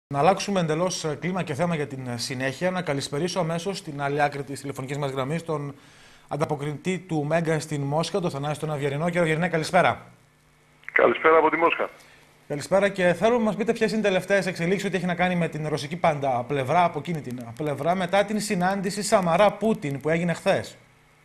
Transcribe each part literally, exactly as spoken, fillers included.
Να αλλάξουμε εντελώς κλίμα και θέμα για την συνέχεια. Να καλησπερίσω αμέσως στην άλλη άκρη της τηλεφωνικής μας γραμμής τον ανταποκριτή του Μέγκα στην Μόσχα, τον Θανάση τον Αβιερινό. Κύριε Αβιερινέ, καλησπέρα. Καλησπέρα από τη Μόσχα. Καλησπέρα και θέλω να μας πείτε ποιες είναι οι τελευταίες εξελίξεις ότι έχει να κάνει με την ρωσική πάντα πλευρά, από εκείνη την πλευρά, μετά την συνάντηση Σαμαρά-Πούτιν που έγινε χθες.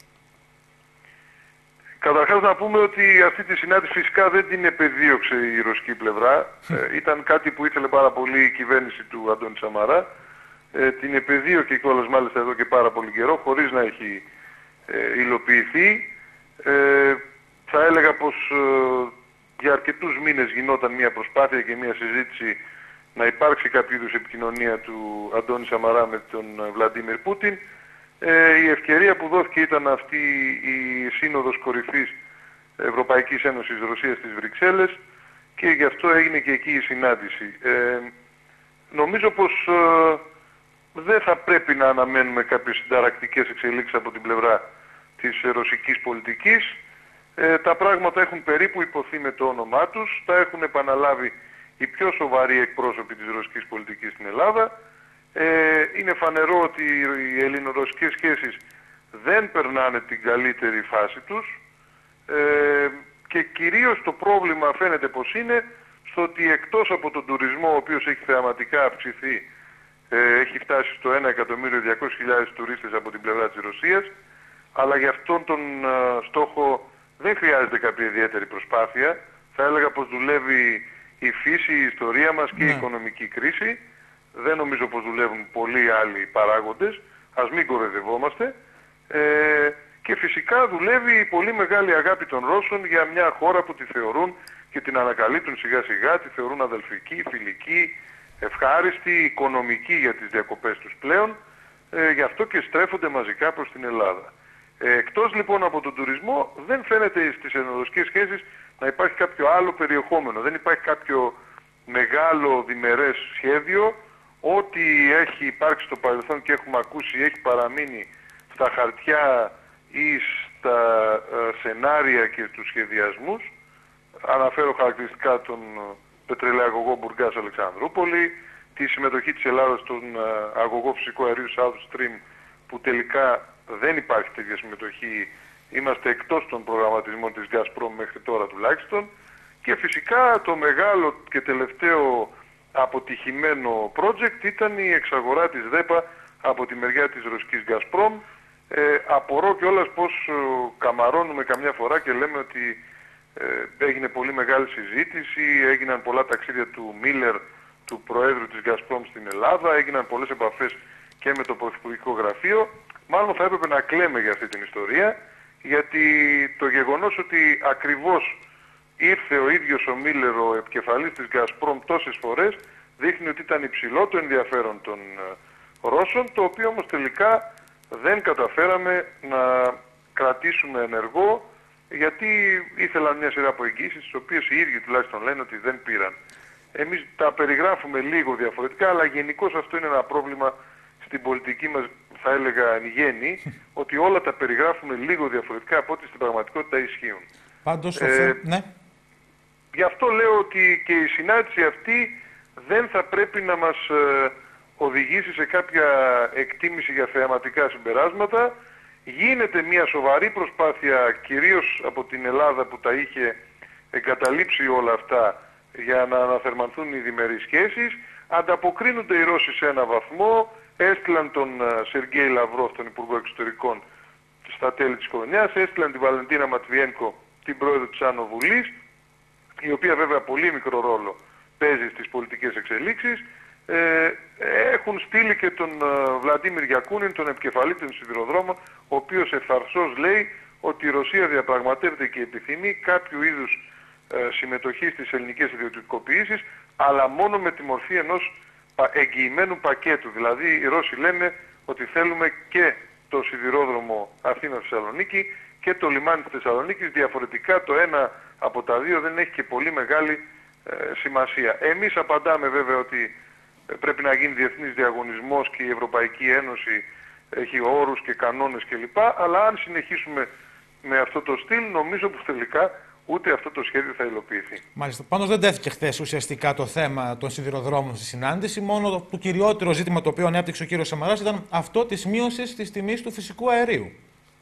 Καταρχάς να πούμε ότι αυτή τη συνάντηση φυσικά δεν την επεδίωξε η ρωσική πλευρά. ε, ήταν κάτι που ήθελε πάρα πολύ η κυβέρνηση του Αντώνη Σαμαρά. Ε, την επεδίωκε κιόλας μάλιστα εδώ και πάρα πολύ καιρό, χωρίς να έχει ε, υλοποιηθεί. Ε, θα έλεγα πως ε, για αρκετούς μήνες γινόταν μια προσπάθεια και μια συζήτηση να υπάρξει κάποιο είδους επικοινωνία του Αντώνη Σαμαρά με τον Βλαντίμιρ Πούτιν. Ε, η ευκαιρία που δόθηκε ήταν αυτή η Σύνοδος Κορυφής Ευρωπαϊκής Ένωσης Ρωσίας στις Βρυξέλλες και γι' αυτό έγινε και εκεί η συνάντηση. Ε, νομίζω πως ε, δεν θα πρέπει να αναμένουμε κάποιες συνταρακτικές εξελίξεις από την πλευρά της ρωσικής πολιτικής. Ε, τα πράγματα έχουν περίπου υποθεί με το όνομά τους, τα έχουν επαναλάβει οι πιο σοβαροί εκπρόσωποι της ρωσικής πολιτικής στην Ελλάδα. Ε, είναι φανερό ότι οι ελληνορωσικές σχέσεις δεν περνάνε την καλύτερη φάση τους ε, και κυρίως το πρόβλημα φαίνεται πως είναι στο ότι εκτός από τον τουρισμό, ο οποίος έχει θεαματικά αυξηθεί, ε, έχει φτάσει στο ένα εκατομμύριο διακόσιες χιλιάδες τουρίστες από την πλευρά της Ρωσίας, αλλά για αυτόν τον uh, στόχο δεν χρειάζεται κάποια ιδιαίτερη προσπάθεια. Θα έλεγα πως δουλεύει η φύση, η ιστορία μας και ναι. η οικονομική κρίση. Δεν νομίζω πως δουλεύουν πολλοί άλλοι παράγοντες, ας μην κοροϊδευόμαστε. Ε, και φυσικά δουλεύει η πολύ μεγάλη αγάπη των Ρώσων για μια χώρα που τη θεωρούν και την ανακαλύπτουν σιγά σιγά, τη θεωρούν αδελφική, φιλική, ευχάριστη, οικονομική για τις διακοπές τους πλέον. Ε, γι' αυτό και στρέφονται μαζικά προς την Ελλάδα. Ε, εκτός λοιπόν από τον τουρισμό δεν φαίνεται στις ελληνορωσικές σχέσεις να υπάρχει κάποιο άλλο περιεχόμενο. Δεν υπάρχει κάποιο μεγάλο διμερές σχέδιο. Ό,τι έχει υπάρξει στο παρελθόν και έχουμε ακούσει έχει παραμείνει στα χαρτιά ή στα ε, σενάρια και στους σχεδιασμούς. Αναφέρω χαρακτηριστικά τον πετρελαιαγωγό Μπουργκάς Αλεξανδρούπολη, τη συμμετοχή της Ελλάδας στον ε, αγωγό φυσικού αερίου South Stream που τελικά δεν υπάρχει τέτοια συμμετοχή. Είμαστε εκτός των προγραμματισμών της Gazprom μέχρι τώρα τουλάχιστον. Και φυσικά το μεγάλο και τελευταίο αποτυχημένο project ήταν η εξαγορά της ΔΕΠΑ από τη μεριά της ρωσικής Gazprom. Ε, απορώ κιόλας πως ε, καμαρώνουμε καμιά φορά και λέμε ότι ε, έγινε πολύ μεγάλη συζήτηση, έγιναν πολλά ταξίδια του Μίλερ, του Προέδρου της Gazprom στην Ελλάδα, έγιναν πολλές επαφές και με το Πρωθυπουργικό Γραφείο. Μάλλον θα έπρεπε να κλαίμε για αυτή την ιστορία, γιατί το γεγονός ότι ακριβώς ήρθε ο ίδιος ο Μίλερ, ο επικεφαλής της Gazprom τόσες φορές, δείχνει ότι ήταν υψηλό το ενδιαφέρον των Ρώσων, το οποίο όμως τελικά δεν καταφέραμε να κρατήσουμε ενεργό, γιατί ήθελαν μια σειρά από εγγύσεις, τις οποίες οι ίδιοι τουλάχιστον λένε ότι δεν πήραν. Εμείς τα περιγράφουμε λίγο διαφορετικά, αλλά γενικώς αυτό είναι ένα πρόβλημα στην πολιτική μας, θα έλεγα εν γέννη, ότι όλα τα περιγράφουμε λίγο διαφορετικά από ό,τι στην πραγματικότητα ισχύουν. Πάντως, ε, ναι. Γι' αυτό λέω ότι και η συνάντηση αυτή δεν θα πρέπει να μας ε, οδηγήσει σε κάποια εκτίμηση για θεαματικά συμπεράσματα. Γίνεται μια σοβαρή προσπάθεια, κυρίως από την Ελλάδα που τα είχε εγκαταλείψει όλα αυτά, για να αναθερμανθούν οι διμερείς σχέσεις. Ανταποκρίνονται οι Ρώσοι σε ένα βαθμό. Έστειλαν τον Σεργέη Λαυρόφ, τον Υπουργό Εξωτερικών, στα τέλη της χρονιάς. Έστειλαν την Βαλεντίνα Ματβιένκο, την Πρόεδρο της Άνω Βουλής, η οποία βέβαια πολύ μικρό ρόλο παίζει στις πολιτικές εξελίξεις. Ε, έχουν στείλει και τον Βλαντίμιρ Γιακούνιν, τον επικεφαλή των σιδηροδρόμων, ο οποίος ευθαρσώς λέει ότι η Ρωσία διαπραγματεύεται και επιθυμεί κάποιο είδους ε, συμμετοχή στις ελληνικές ιδιωτικοποιήσεις, αλλά μόνο με τη μορφή ενός εγγυημένου πακέτου. Δηλαδή οι Ρώσοι λένε ότι θέλουμε και το σιδηρόδρομο Αθήνα-Θεσσαλονίκη και το λιμάνι της Θεσσαλονίκης. Διαφορετικά το ένα από τα δύο δεν έχει και πολύ μεγάλη ε, σημασία. Εμείς απαντάμε βέβαια ότι πρέπει να γίνει διεθνής διαγωνισμός και η Ευρωπαϊκή Ένωση έχει όρους και κανόνες κλπ. Αλλά αν συνεχίσουμε με αυτό το στυλ, νομίζω πως τελικά ούτε αυτό το σχέδιο θα υλοποιηθεί. Μάλιστα. Πάντως δεν τέθηκε χθες ουσιαστικά το θέμα των σιδηροδρόμων στη συνάντηση. Μόνο το, το κυριότερο ζήτημα το οποίο ανέπτυξε ο κύριος Σαμαράς ήταν αυτό της μείωσης της τιμής του φυσικού αερίου.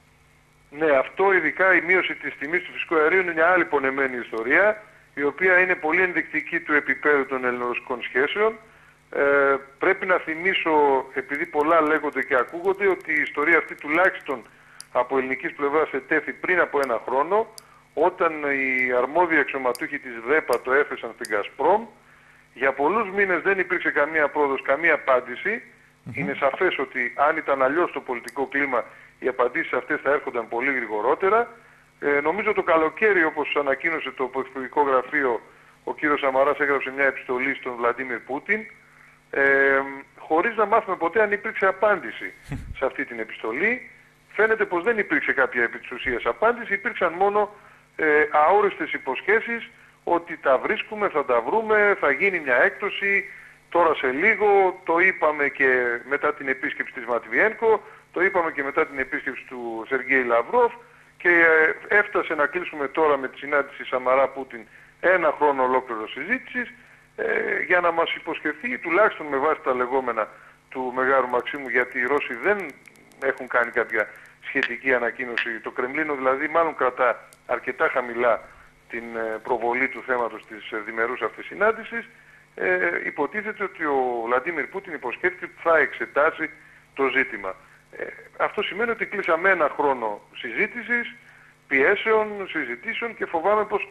Ναι, αυτό ειδικά η μείωση της τιμής του φυσικού αερίου είναι μια άλλη πονεμένη ιστορία, η οποία είναι πολύ ενδεικτική του επίπεδου των ελληνορωσικών σχέσεων. Ε, πρέπει να θυμίσω, επειδή πολλά λέγονται και ακούγονται, ότι η ιστορία αυτή τουλάχιστον από ελληνικής πλευράς ετέθη πριν από ένα χρόνο, όταν οι αρμόδιοι αξιωματούχοι της ΔΕΠΑ το έθεσαν στην Gazprom. Για πολλούς μήνες δεν υπήρξε καμία πρόοδος, καμία απάντηση. Mm-hmm. Είναι σαφές ότι αν ήταν αλλιώς το πολιτικό κλίμα, οι απαντήσεις αυτές θα έρχονταν πολύ γρηγορότερα. Ε, νομίζω το καλοκαίρι, όπως ανακοίνωσε το Πρωθυπουργικό Γραφείο, ο κύριος Σαμαράς έγραψε μια επιστολή στον Βλαντίμιρ Πούτιν, ε, χωρίς να μάθουμε ποτέ αν υπήρξε απάντηση σε αυτή την επιστολή. Φαίνεται πως δεν υπήρξε κάποια επί της ουσίας απάντηση, υπήρξαν μόνο ε, αόριστες υποσχέσεις ότι τα βρίσκουμε, θα τα βρούμε, θα γίνει μια έκπτωση τώρα σε λίγο. Το είπαμε και μετά την επίσκεψη της Ματβιένκο, το είπαμε και μετά την επίσκεψη του Σεργέη Λαυρόφ και ε, έφτασε να κλείσουμε τώρα με τη συνάντηση Σαμαρά-Πούτιν ένα χρόνο ολόκληρο συζήτησης ε, για να μας υποσχεθεί, τουλάχιστον με βάση τα λεγόμενα του Μεγάρου Μαξίμου, γιατί οι Ρώσοι δεν έχουν κάνει κάποια σχετική ανακοίνωση. Το Κρεμλίνο δηλαδή μάλλον κρατά αρκετά χαμηλά την προβολή του θέματος της διμερούς αυτής συνάντησης. Ε, υποτίθεται ότι ο Βλαντίμιρ Πούτιν υποσχέθηκε ότι θα εξετάσει το ζήτημα. Ε, αυτό σημαίνει ότι κλείσαμε ένα χρόνο συζήτησης, πιέσεων, συζητήσεων και φοβάμαι πως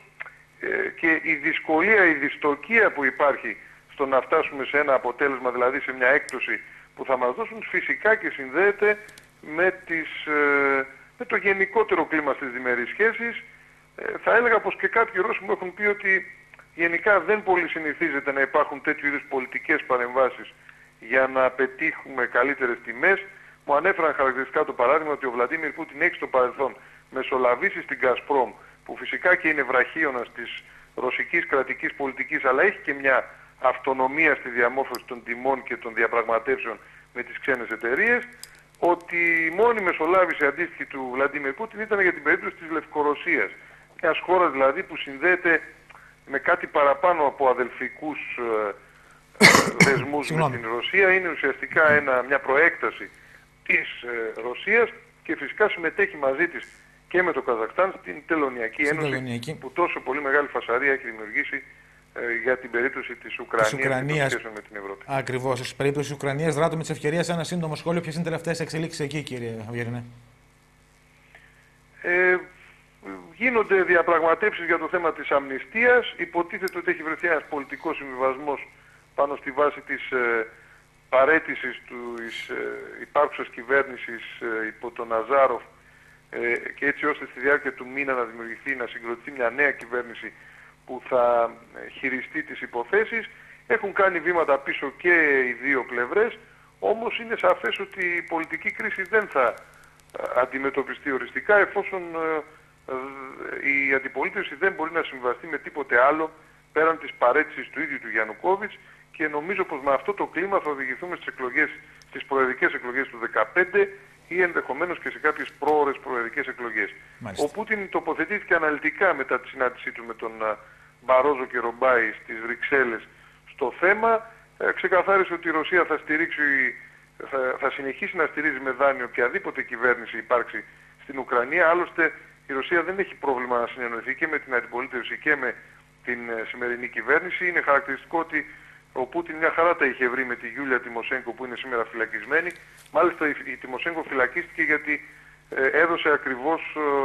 ε, και η δυσκολία, η δυστοκία που υπάρχει στο να φτάσουμε σε ένα αποτέλεσμα, δηλαδή σε μια έκπτωση που θα μας δώσουν, φυσικά και συνδέεται με, τις, ε, με το γενικότερο κλίμα στις διμερείς σχέσεις. Ε, θα έλεγα πως και κάποιοι Ρώσοι μου έχουν πει ότι γενικά δεν πολύ συνηθίζεται να υπάρχουν τέτοιου είδους πολιτικές παρεμβάσεις για να πετύχουμε καλύτερες τιμές. Μου ανέφεραν χαρακτηριστικά το παράδειγμα ότι ο Βλαντίμιρ Πούτιν έχει στο παρελθόν μεσολαβήσει στην Gazprom, που φυσικά και είναι βραχίωνας της ρωσικής κρατικής πολιτικής, αλλά έχει και μια αυτονομία στη διαμόρφωση των τιμών και των διαπραγματεύσεων με τις ξένες εταιρείες, ότι η μόνη μεσολάβηση αντίστοιχη του Βλαντίμιρ Πούτιν ήταν για την περίπτωση της Λευκορωσίας. Μιας χώρας δηλαδή που συνδέεται με κάτι παραπάνω από αδελφικούς ε, ε, δεσμούς με την Ρωσία, είναι ουσιαστικά ένα, μια προέκταση της ε, Ρωσίας και φυσικά συμμετέχει μαζί της και με το Καζακστάν στην Τελωνιακή Ένωση, Τελωνιακή. που τόσο πολύ μεγάλη φασαρία έχει δημιουργήσει ε, για την περίπτωση της Ουκρανίας, της Ουκρανίας και των σχέσεων με την Ευρώπη. Ακριβώς. Στην περίπτωση της Ουκρανίας, δράτω με τις ευκαιρίες ένα σύντομο σχόλιο. Ποιες είναι οι τελευταίες εξελίξεις εκεί, κύριε Αυγερινέ? Ε, γίνονται διαπραγματεύσεις για το θέμα της αμνηστίας. Υποτίθεται ότι έχει βρεθεί ένας πολιτικός συμβιβασμός πάνω στη βάση της ε, παραίτησης της ε, υπάρχουσας κυβέρνησης ε, υπό τον Αζάροφ ε, και έτσι ώστε στη διάρκεια του μήνα να δημιουργηθεί, να συγκροτηθεί μια νέα κυβέρνηση που θα χειριστεί τις υποθέσεις. Έχουν κάνει βήματα πίσω και οι δύο πλευρές, όμως είναι σαφές ότι η πολιτική κρίση δεν θα αντιμετωπιστεί οριστικά εφόσον ε, ε, η αντιπολίτευση δεν μπορεί να συμβαστεί με τίποτε άλλο πέραν της παραίτησης του ίδιου του Γιαννουκόβιτς, και νομίζω πως με αυτό το κλίμα θα οδηγηθούμε στις εκλογές, στις προεδρικές εκλογές του δύο χιλιάδες δεκαπέντε ή ενδεχομένως και σε κάποιες πρόορες προεδρικές εκλογές. Μάλιστα. Ο Πούτιν τοποθετήθηκε αναλυτικά μετά τη συνάντησή του με τον Μπαρόζο και Ρομπάι στις Βρυξέλλες στο θέμα. Ε, ξεκαθάρισε ότι η Ρωσία θα, στηρίξει, θα, θα συνεχίσει να στηρίζει με δάνειο οποιαδήποτε κυβέρνηση υπάρξει στην Ουκρανία. Άλλωστε η Ρωσία δεν έχει πρόβλημα να συνεννοηθεί και με την αντιπολίτευση και με την σημερινή κυβέρνηση. Είναι χαρακτηριστικό ότι ο Πούτιν μια χαρά τα είχε βρει με τη Γιούλια Τιμοσένκο που είναι σήμερα φυλακισμένη. Μάλιστα η, η Τιμοσένκο φυλακίστηκε γιατί ε, έδωσε ακριβώς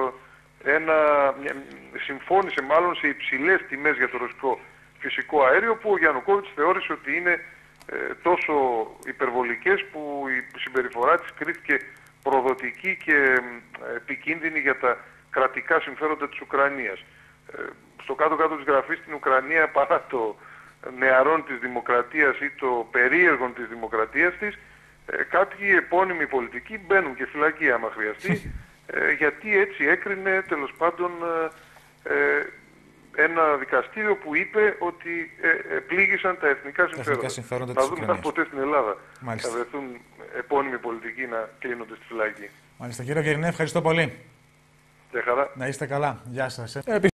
ε, ένα, μια, συμφώνησε μάλλον σε υψηλές τιμές για το ρωσικό φυσικό αέριο, που ο Γιαννουκόβιτς θεώρησε ότι είναι ε, τόσο υπερβολικές που η συμπεριφορά της κρίθηκε προδοτική και ε, επικίνδυνη για τα κρατικά συμφέροντα της Ουκρανίας. Ε, στο κάτω-κάτω της γραφής στην Ουκρανία, παρά το νεαρών της δημοκρατίας ή το περίεργων της δημοκρατίας της, ε, κάποιοι επώνυμοι πολιτικοί μπαίνουν και φυλακή άμα χρειαστεί, ε, γιατί έτσι έκρινε τέλος πάντων ε, ε, ένα δικαστήριο που είπε ότι ε, ε, πλήγησαν τα εθνικά συμφέροντα. συμφέροντα να δούμε αν ποτέ στην Ελλάδα Μάλιστα. θα βρεθούν επώνυμοι πολιτικοί να κλείνονται στη φυλακή. Μάλιστα. Κύριε Αυγερινέ, ευχαριστώ πολύ. Για χαρά. Να είστε καλά. Γεια σας.